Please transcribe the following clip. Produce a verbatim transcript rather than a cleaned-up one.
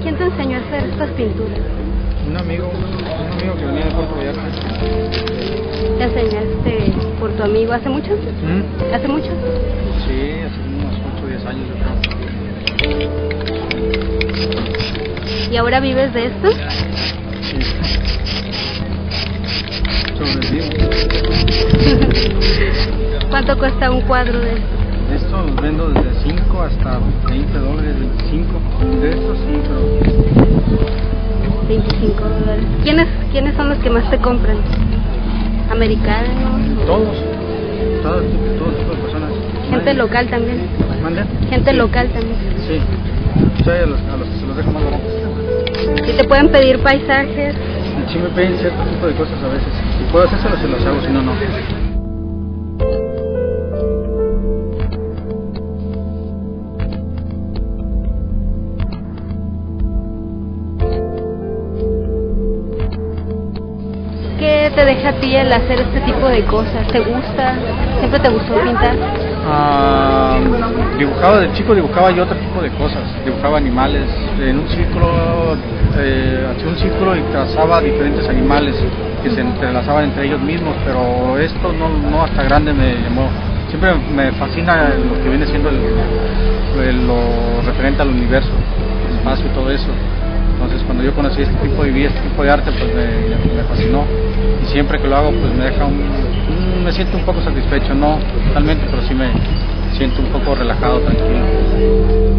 ¿Quién te enseñó a hacer estas pinturas? Un amigo, un amigo que venía de Puerto Vallarta. ¿Te enseñaste por tu amigo hace mucho? ¿Mm? ¿Hace mucho? Sí, hace unos ocho o diez años yo creo. ¿Y ahora vives de esto? Sí. Sobrevivo. ¿Cuánto cuesta un cuadro de esto? Esto los vendo desde cinco hasta veinte dólares, veinticinco. De estos sí, pero... veinticinco dólares. ¿Quiénes, ¿Quiénes son los que más te compran? ¿Americanos? Todos. Todo tipo, todo tipo de personas. ¿Gente Nadie. local también? ¿Mande? ¿Gente sí. local también? Sí. Sí, a los, a los que se los dejo más baratos. ¿Y te pueden pedir paisajes? Sí me piden cierto tipo de cosas a veces. Si puedo hacérselo, se los hago, si no, no. ¿Qué te deja a ti el hacer este tipo de cosas? ¿Te gusta? ¿Siempre te gustó pintar? Ah, dibujaba de chico, dibujaba yo otro tipo de cosas. Dibujaba animales en un círculo, eh, hacía un círculo y trazaba diferentes animales que se entrelazaban entre ellos mismos, pero esto no, no hasta grande me llamó. Siempre me fascina lo que viene siendo el, el, lo referente al universo, el espacio y todo eso. Entonces cuando yo conocí este tipo de vida, este tipo de arte, pues me, me fascinó, y siempre que lo hago pues me deja un, un, me siento un poco satisfecho, no totalmente, pero sí me siento un poco relajado, tranquilo.